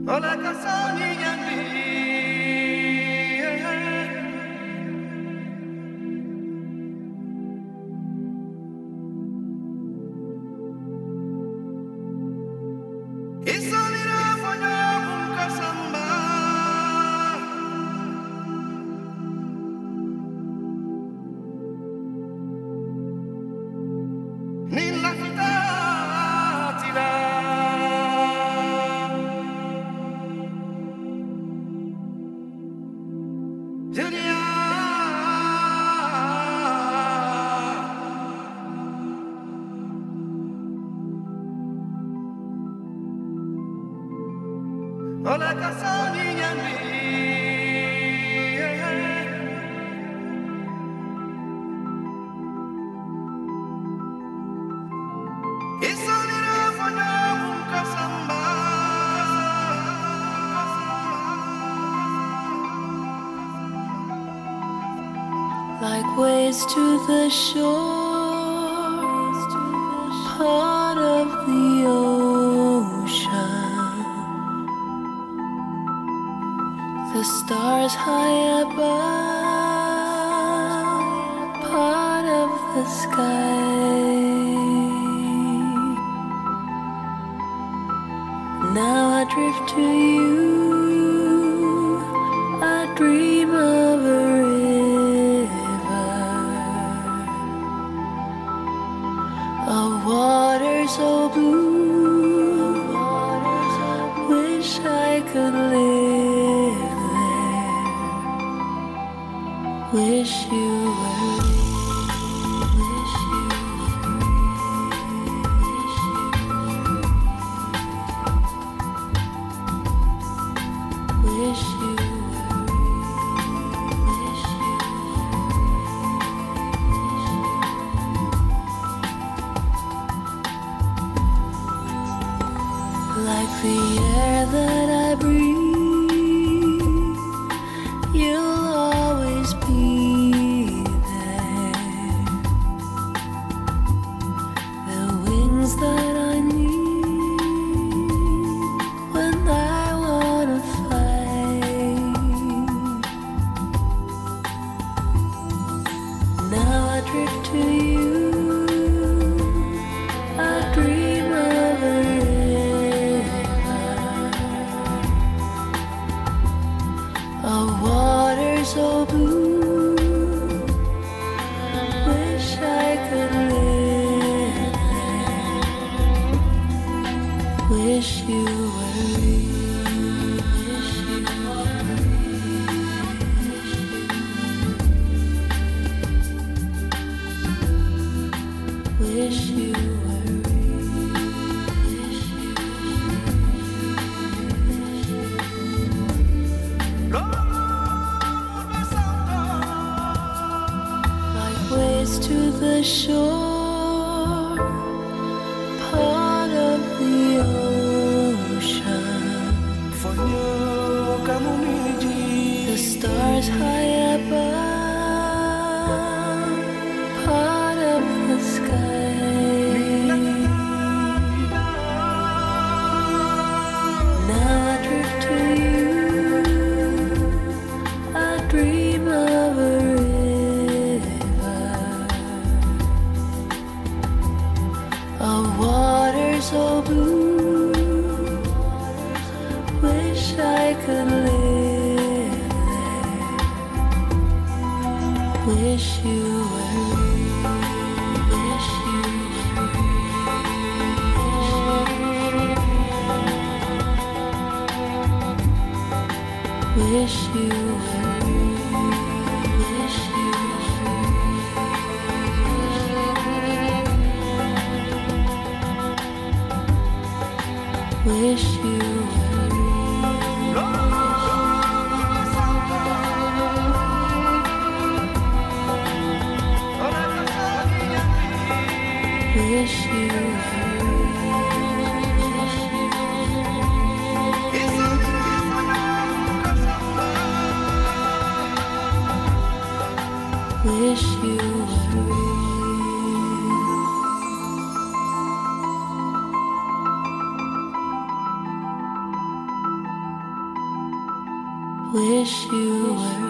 Olha que sonha em Isalira fanya bunga samba Nilla fitatila Julia Olha que sonha em Isalira fanya bunga samba Like waves to the shore, part of the ocean. The stars high above, part of the sky. Now I drift to you, I dream of a river, of water so blue, wish I could live there, wish you were wish you wish you like the air that I breathe, you'll always be there. The wings that I need when I wanna fly. Now I drift to you, I dream of a of water so blue, wish I could live there, wish you were real, wish you were real, wish you waves to the shore, part of the ocean. The stars high above, part of the sky. Now I drift to you, I dream of a of water so blue, wish I could live there, wish you were wish you were wish you were wish you wish you wish you wish you were wish you were